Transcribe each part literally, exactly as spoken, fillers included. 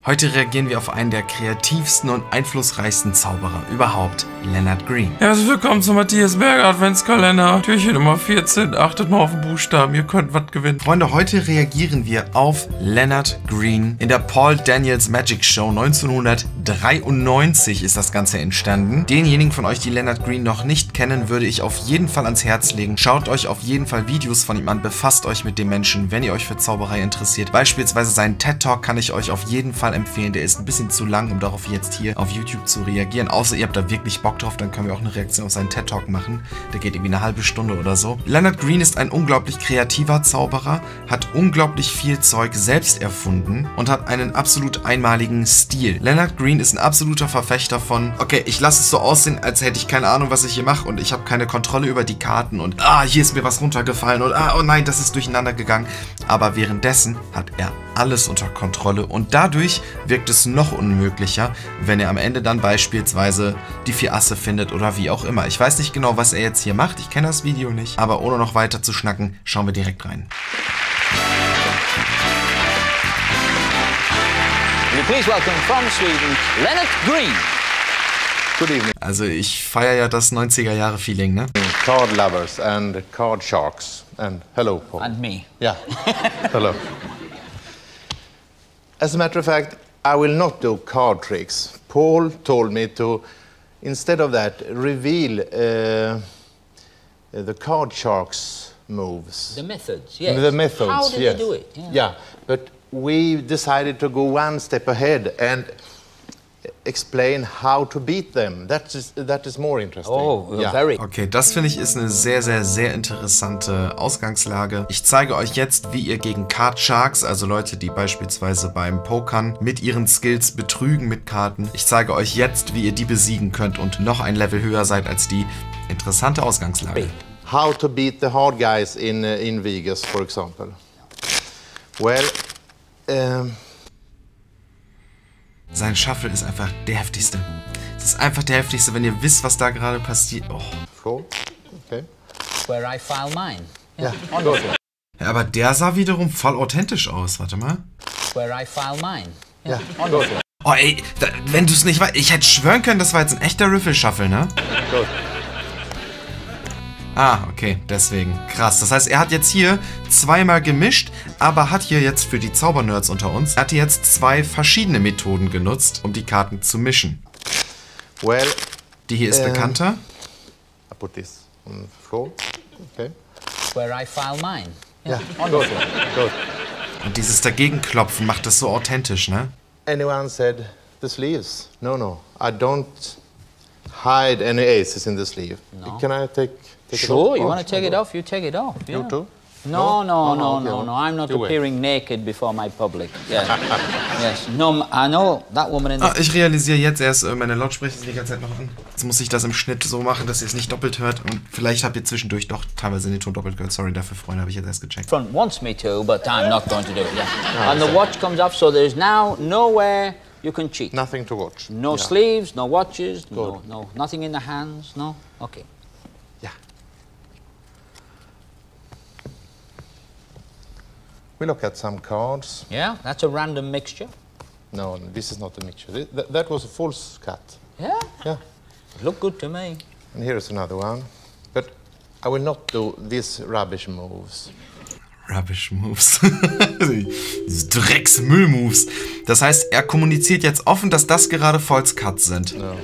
Heute reagieren wir auf einen der kreativsten und einflussreichsten Zauberer überhaupt, Leonard Green. Herzlich willkommen zum Matthias Berger Adventskalender. Türchen Nummer vierzehn. Achtet mal auf den Buchstaben, ihr könnt was gewinnen. Freunde, heute reagieren wir auf Leonard Green. In der Paul Daniels Magic Show neunzehnhundertdreiundneunzig ist das Ganze entstanden. Denjenigen von euch, die Leonard Green noch nicht kennen, würde ich auf jeden Fall ans Herz legen. Schaut euch auf jeden Fall Videos von ihm an, befasst euch mit dem Menschen, wenn ihr euch für Zauberei interessiert. Beispielsweise seinen TED Talk kann ich euch auf jeden Fall empfehlen. Der ist ein bisschen zu lang, um darauf jetzt hier auf YouTube zu reagieren. Außer ihr habt da wirklich Bock drauf, dann können wir auch eine Reaktion auf seinen TED Talk machen. Der geht irgendwie eine halbe Stunde oder so. Leonard Green ist ein unglaublich kreativer Zauberer, hat unglaublich viel Zeug selbst erfunden und hat einen absolut einmaligen Stil. Leonard Green ist ein absoluter Verfechter von, okay, ich lasse es so aussehen, als hätte ich keine Ahnung, was ich hier mache und ich habe keine Kontrolle über die Karten und ah, hier ist mir was runtergefallen und ah, oh nein, das ist durcheinander gegangen. Aber währenddessen hat er alles unter Kontrolle und dadurch wirkt es noch unmöglicher, wenn er am Ende dann beispielsweise die vier Asse findet oder wie auch immer. Ich weiß nicht genau, was er jetzt hier macht, ich kenne das Video nicht, aber ohne noch weiter zu schnacken, schauen wir direkt rein. Please welcome from Sweden, Leonard Green. Good evening. Also ich feiere ja das neunziger-Jahre-Feeling, ne? Card lovers and card sharks. And hello, Paul. And me. Yeah, hello. As a matter of fact, I will not do card tricks. Paul told me to, instead of that, reveal uh, the card sharks' moves. The methods, yes. The methods, How did yes. they do it? Yeah. Yeah, but we decided to go one step ahead and explain how to beat them. That is, that is more interesting. Oh, yeah. very. Okay, das finde ich ist eine sehr, sehr, sehr interessante Ausgangslage. Ich zeige euch jetzt, wie ihr gegen Card Sharks, also Leute, die beispielsweise beim Pokern mit ihren Skills betrügen mit Karten. Ich zeige euch jetzt, wie ihr die besiegen könnt und noch ein Level höher seid als die. Interessante Ausgangslage. How to beat the hard guys in, uh, in Vegas, for example. Well, um, sein Shuffle ist einfach der heftigste. Es ist einfach der heftigste, wenn ihr wisst, was da gerade passiert. Oh. Cool. Okay. Where I file mine. Yeah. Wonderful. Ja, aber der sah wiederum voll authentisch aus. Warte mal. Where I file mine. Yeah. Wonderful. Oh ey, da, wenn du es nicht weißt, ich hätte schwören können, das war jetzt ein echter Riffle-Shuffle, ne? Good. Ah, okay, deswegen. Krass. Das heißt, er hat jetzt hier zweimal gemischt, aber hat hier jetzt für die Zaubernerds unter uns, er hat jetzt zwei verschiedene Methoden genutzt, um die Karten zu mischen. Well, die hier ist ähm, bekannter. I put this on the floor. Okay. Where I file mine. Yeah. Wonderful. Good. Good. Und dieses Dagegenklopfen macht das so authentisch, ne? Anyone said the sleeves? No, no. I don't hide any aces in the sleeve. No. Can I take, take Sure, it off? you want to take it off? You take it off. Yeah. You too? No, no, no, Oh, no, okay. no. I'm not You wait. appearing naked before my public. Yeah. Yes. No, I know that woman in the... Ah, ich realisiere jetzt erst, äh, meine Lautsprecher sind die ganze Zeit noch an. Jetzt muss ich das im Schnitt so machen, dass ihr es nicht doppelt hört. Und vielleicht habt ihr zwischendurch doch teilweise den Ton doppelt gehört. Sorry dafür, Freunde, habe ich jetzt erst gecheckt. front wants me to, but I'm not going to do it. Yeah. And the watch comes up, so there's now nowhere you can cheat. Nothing to watch. No Yeah. sleeves, no watches, no, Good. no, nothing in the hands, no? Okay. Yeah. We look at some cards. Yeah, that's a random mixture. No, this is not a mixture. Th th that was a false cut. Yeah, Yeah. look good to me. And here's another one. But I will not do these rubbish moves. Rubbish Moves. Diese Drecks-Müll-Moves. Das heißt, er kommuniziert jetzt offen, dass das gerade False Cuts sind. No.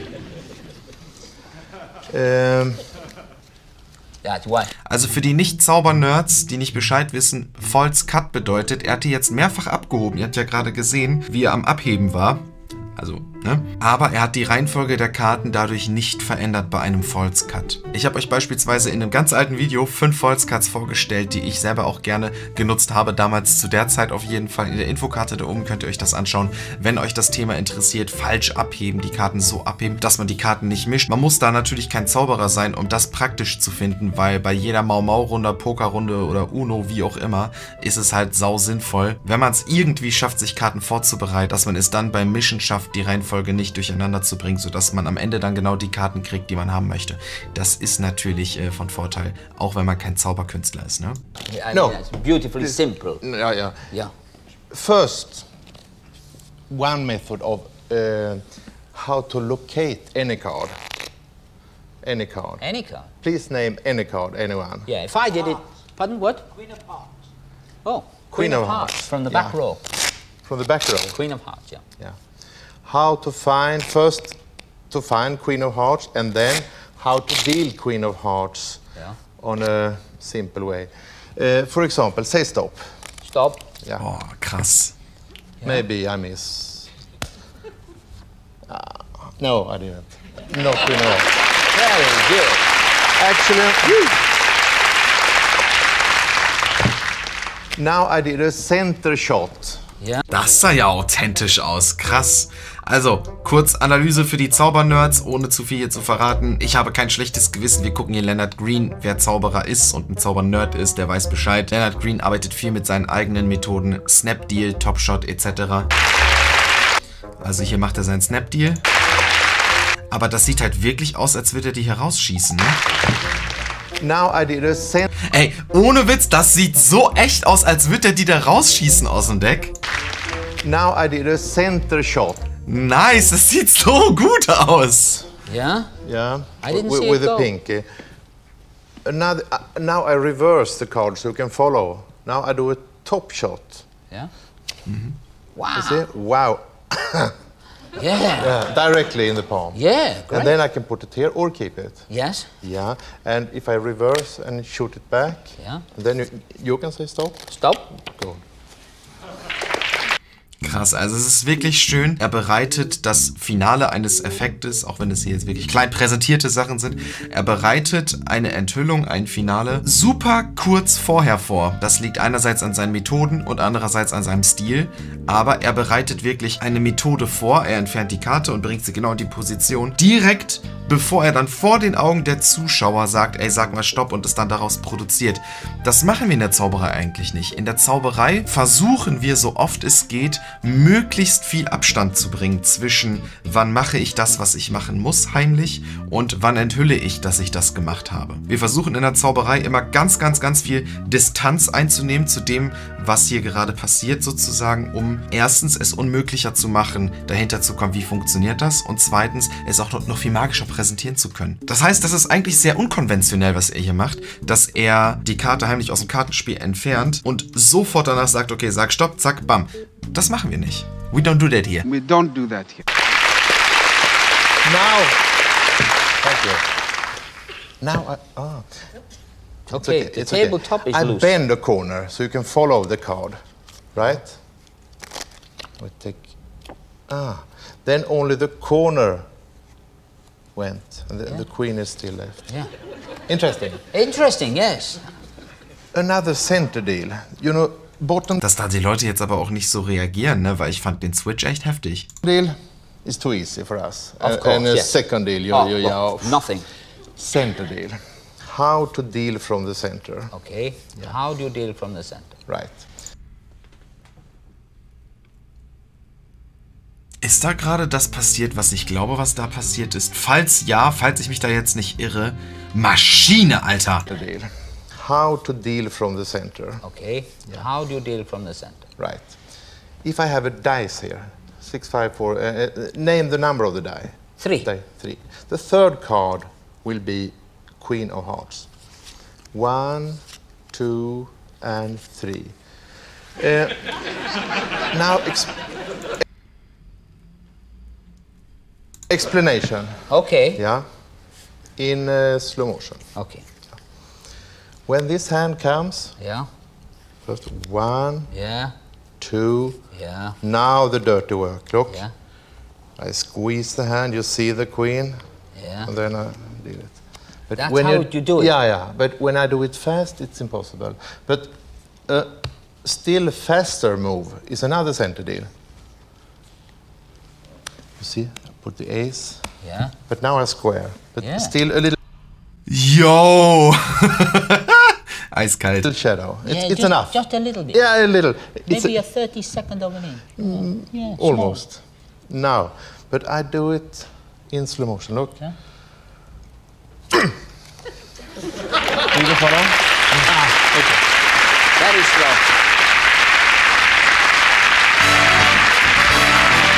Um, That's why. Also für die Nicht-Zauber-Nerds, die nicht Bescheid wissen, False Cut bedeutet, er hat die jetzt mehrfach abgehoben. Ihr habt ja gerade gesehen, wie er am Abheben war. Also, ne? Aber er hat die Reihenfolge der Karten dadurch nicht verändert bei einem False Cut. Ich habe euch beispielsweise in einem ganz alten Video fünf False Cuts vorgestellt, die ich selber auch gerne genutzt habe. Damals zu der Zeit auf jeden Fall. In der Infokarte da oben könnt ihr euch das anschauen. Wenn euch das Thema interessiert, falsch abheben, die Karten so abheben, dass man die Karten nicht mischt. Man muss da natürlich kein Zauberer sein, um das praktisch zu finden, weil bei jeder Mau-Mau-Runde, Pokerrunde oder Uno, wie auch immer, ist es halt sau sinnvoll, wenn man es irgendwie schafft, sich Karten vorzubereiten, dass man es dann beim Mischen schafft, die Reihenfolge nicht durcheinander zu bringen, sodass man am Ende dann genau die Karten kriegt, die man haben möchte. Das ist natürlich äh, von Vorteil, auch wenn man kein Zauberkünstler ist, ne? Yeah, I No. mean, that's beautifully simple. yeah, yeah. Yeah. First, one method of uh, how to locate any card. Any card. Any card? Please name any card, anyone. Yeah, if I did it... Pardon, what? Queen of Hearts. Oh, Queen, Queen of, of Hearts. Hearts. From the Yeah. back row. From the back row. Queen of Hearts, yeah. Yeah. How to find, first to find Queen of Hearts, and then how to deal Queen of Hearts Yeah. on a simple way. Uh, for example, say stop. Stop. Yeah. Oh, krass. Maybe I miss. Uh, no, I didn't. No Queen of Hearts. Very good. Actually, now I did a center shot. Yeah. Das sah ja authentisch aus. Krass. Also, kurz Analyse für die Zaubernerds, ohne zu viel hier zu verraten. Ich habe kein schlechtes Gewissen. Wir gucken hier Leonard Green. Wer Zauberer ist und ein Zaubernerd ist, der weiß Bescheid. Leonard Green arbeitet viel mit seinen eigenen Methoden. Snapdeal, Topshot et cetera. Also hier macht er seinen Snapdeal. Aber das sieht halt wirklich aus, als würde er die hier rausschießen, ne? Now I did a center. Ey, ohne Witz, das sieht so echt aus, als würde er die da rausschießen aus dem Deck. Now I did a center shot. Nice, das sieht so gut aus. Yeah? Yeah. I didn't with, see it with the go. pinky. Another, uh, now I reverse the card so you can follow. Now I do a top shot. Yeah? You Wow. see? Wow. Yeah. Yeah, directly in the palm. Yeah, great. And then I can put it here or keep it. Yes? Yeah. And if I reverse and shoot it back, Yeah. then you, you can say stop. Stop. Go. Krass, also es ist wirklich schön. Er bereitet das Finale eines Effektes, auch wenn es hier jetzt wirklich klein präsentierte Sachen sind, er bereitet eine Enthüllung, ein Finale, super kurz vorher vor. Das liegt einerseits an seinen Methoden und andererseits an seinem Stil, aber er bereitet wirklich eine Methode vor, er entfernt die Karte und bringt sie genau in die Position, direkt bevor er dann vor den Augen der Zuschauer sagt, ey, sag mal Stopp und es dann daraus produziert. Das machen wir in der Zauberei eigentlich nicht. In der Zauberei versuchen wir, so oft es geht, möglichst viel Abstand zu bringen zwischen wann mache ich das, was ich machen muss, heimlich, und wann enthülle ich, dass ich das gemacht habe. Wir versuchen in der Zauberei immer ganz, ganz, ganz viel Distanz einzunehmen zu dem, was hier gerade passiert sozusagen, um erstens es unmöglicher zu machen, dahinter zu kommen, wie funktioniert das, und zweitens es auch noch viel magischer präsentieren zu können. Das heißt, das ist eigentlich sehr unkonventionell, was er hier macht, dass er die Karte heimlich aus dem Kartenspiel entfernt und sofort danach sagt, okay, sag Stopp, zack, bam. Das machen wir nicht. We don't do that here. We don't do that here. Now. Thank you. Now I. Ah. It's Okay, the it's okay. tabletop is I loose. bend the corner so you can follow the card, right? We take. Ah. Then only the corner went, and the, Yeah. the queen is still left. Yeah. Interesting. Interesting, yes. Another center deal. You know, bottom Dass da die Leute jetzt aber auch nicht so reagieren, ne? Weil ich fand den Switch echt heftig. deal is too easy for us. Of Uh, course, and a yes. second deal, you, Oh, you, well, yeah, nothing. center deal. How to deal from the center, Okay. How do you deal from the center? right? Ist da gerade das passiert, was ich glaube, was da passiert ist? Falls ja, falls ich mich da jetzt nicht irre, Maschine, Alter! The deal. How to deal from the center, Okay. How do you deal from the center? right? If I have a dice here, six, five, four, uh, uh, name the number of the die. Three. Die, three. The third card will be Queen of Hearts. One, two, and three. Uh, now, ex explanation. Okay. Yeah, in uh, slow motion. Okay. When this hand comes, Yeah. first one, Yeah. two. Yeah. Now the dirty work. Look, Yeah. I squeeze the hand. You see the queen, Yeah. and then I did it. But That's how you do it? Yeah, yeah. But when I do it fast, it's impossible. But a still faster move is another center deal. You see, I put the ace, Yeah. but now I square. But Yeah. still a little, Yo! Eiskalt. little shadow. It's, Yeah, it's just, enough. Just a little bit. Yeah, a little. It's Maybe a- a thirty second of an inch. Yeah. small. almost. Now, but I do it in slow motion. Look. Yeah. Do you follow? Very slow.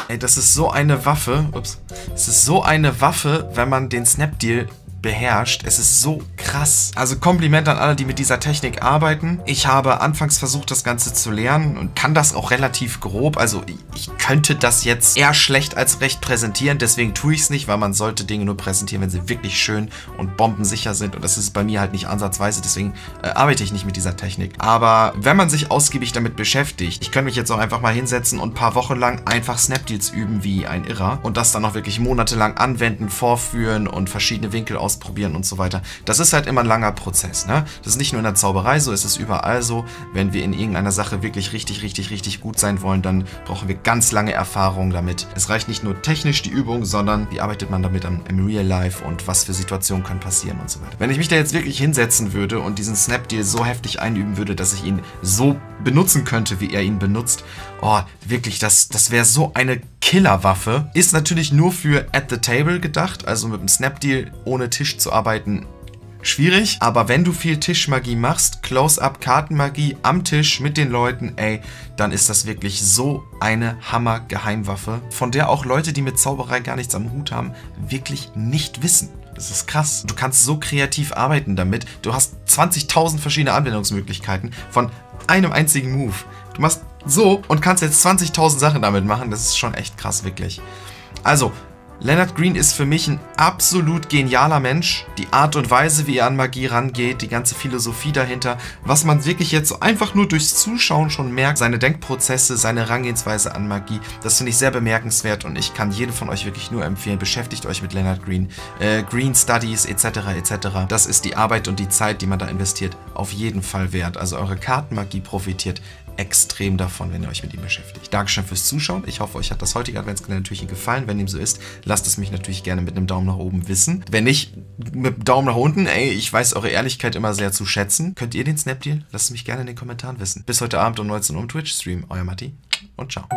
Ey, das ist so eine Waffe. Ups. Es ist so eine Waffe, wenn man den Snapdeal beherrscht. Es ist so krass. Also Kompliment an alle, die mit dieser Technik arbeiten. Ich habe anfangs versucht, das Ganze zu lernen und kann das auch relativ grob. Also ich könnte das jetzt eher schlecht als recht präsentieren. Deswegen tue ich es nicht, weil man sollte Dinge nur präsentieren, wenn sie wirklich schön und bombensicher sind. Und das ist bei mir halt nicht ansatzweise. Deswegen äh, arbeite ich nicht mit dieser Technik. Aber wenn man sich ausgiebig damit beschäftigt, ich könnte mich jetzt auch einfach mal hinsetzen und ein paar Wochen lang einfach Snapdeals üben wie ein Irrer. Und das dann auch wirklich monatelang anwenden, vorführen und verschiedene Winkel aus ausprobieren und so weiter. Das ist halt immer ein langer Prozess, ne? Das ist nicht nur in der Zauberei so, es ist überall so. Wenn wir in irgendeiner Sache wirklich richtig, richtig, richtig gut sein wollen, dann brauchen wir ganz lange Erfahrung damit. Es reicht nicht nur technisch die Übung, sondern wie arbeitet man damit im Real Life und was für Situationen können passieren und so weiter. Wenn ich mich da jetzt wirklich hinsetzen würde und diesen Snapdeal so heftig einüben würde, dass ich ihn so benutzen könnte, wie er ihn benutzt, oh, wirklich, das, das wäre so eine Killerwaffe. Ist natürlich nur für at the table gedacht, also mit dem Snapdeal ohne Tisch zu arbeiten, schwierig. Aber wenn du viel Tischmagie machst, Close-Up-Kartenmagie am Tisch mit den Leuten, ey, dann ist das wirklich so eine Hammer-Geheimwaffe, von der auch Leute, die mit Zauberei gar nichts am Hut haben, wirklich nicht wissen. Das ist krass. Du kannst so kreativ arbeiten damit. Du hast zwanzigtausend verschiedene Anwendungsmöglichkeiten von einem einzigen Move. Du machst so und kannst jetzt zwanzigtausend Sachen damit machen. Das ist schon echt krass, wirklich. Also, Leonard Green ist für mich ein absolut genialer Mensch. Die Art und Weise, wie er an Magie rangeht, die ganze Philosophie dahinter, was man wirklich jetzt so einfach nur durchs Zuschauen schon merkt, seine Denkprozesse, seine Herangehensweise an Magie, das finde ich sehr bemerkenswert und ich kann jedem von euch wirklich nur empfehlen, beschäftigt euch mit Leonard Green. Äh, Green Studies et cetera et cetera. Das ist die Arbeit und die Zeit, die man da investiert, auf jeden Fall wert. Also eure Kartenmagie profitiert extrem davon, wenn ihr euch mit ihm beschäftigt. Dankeschön fürs Zuschauen. Ich hoffe, euch hat das heutige Adventskalender natürlich gefallen. Wenn dem so ist, lasst es mich natürlich gerne mit einem Daumen nach oben wissen. Wenn nicht, mit einem Daumen nach unten. Ey, ich weiß eure Ehrlichkeit immer sehr zu schätzen. Könnt ihr den Snapdeal? Lasst es mich gerne in den Kommentaren wissen. Bis heute Abend um neunzehn Uhr im Twitch-Stream. Euer Matti und ciao.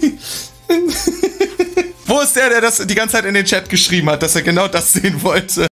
Wo ist der, der das die ganze Zeit in den Chat geschrieben hat, dass er genau das sehen wollte?